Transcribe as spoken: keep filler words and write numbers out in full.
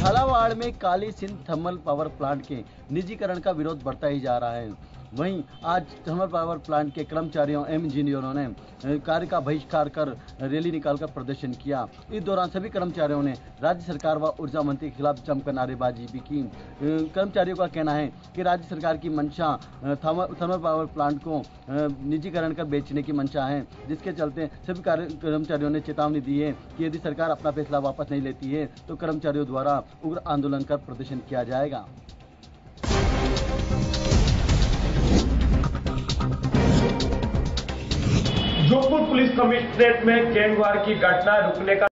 झालावाड़ में Kali Sindh thermal power plant के निजीकरण का विरोध बढ़ता ही जा रहा है। वहीं आज थर्मल पावर प्लांट के कर्मचारियों एवं इंजीनियरों ने कार्य का बहिष्कार कर रैली निकालकर प्रदर्शन किया। इस दौरान सभी कर्मचारियों ने राज्य सरकार व ऊर्जा मंत्री के खिलाफ जमकर नारेबाजी भी की। कर्मचारियों का कहना है कि राज्य सरकार की मंशा थर्मल पावर प्लांट को निजीकरण कर बेचने की मंशा है, जिसके चलते सभी कर्मचारियों ने चेतावनी दी है कि यदि सरकार अपना फैसला वापस नहीं लेती है तो कर्मचारियों द्वारा उग्र आंदोलन कर प्रदर्शन किया जाएगा। जोधपुर पुलिस कमिश्नरेट में गैंगवार की घटना रुकने का